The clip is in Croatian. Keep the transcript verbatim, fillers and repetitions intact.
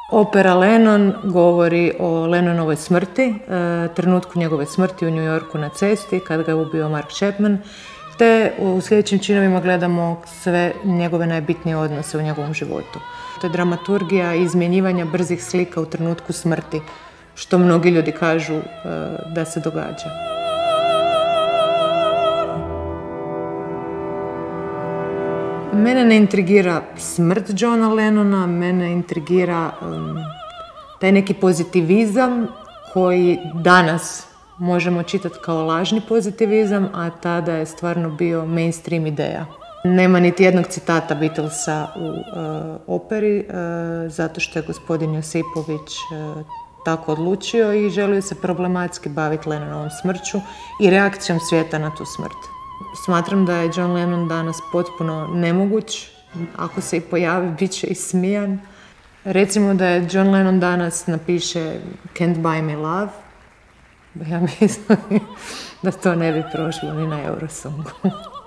Opera Lennon govori o Lennonovoj smrti, trenutku njegove smrti u New Yorku na cesti kad ga je ubio Mark Chapman, te u sljedećim činovima gledamo sve njegove najbitnije odnose u njegovom životu. To je dramaturgija izmjenjivanja brzih slika u trenutku smrti, što mnogi ljudi kažu da se događa. Mene ne intrigira smrt Johna Lennona, mene intrigira um, taj neki pozitivizam koji danas možemo čitati kao lažni pozitivizam, a tada je stvarno bio mainstream ideja. Nema niti jednog citata Beatlesa u uh, operi, uh, zato što je gospodin Josipović uh, tako odlučio i želio se problematski baviti Lennonovom smrću i reakcijom svijeta na tu smrt. Smatram da je John Lennon danas potpuno nemoguć. Ako se i pojavi, bit će ismijan. Recimo da je John Lennon danas napiše Can't buy me love. Ja mislim da to ne bi prošlo ni na Eurosongu.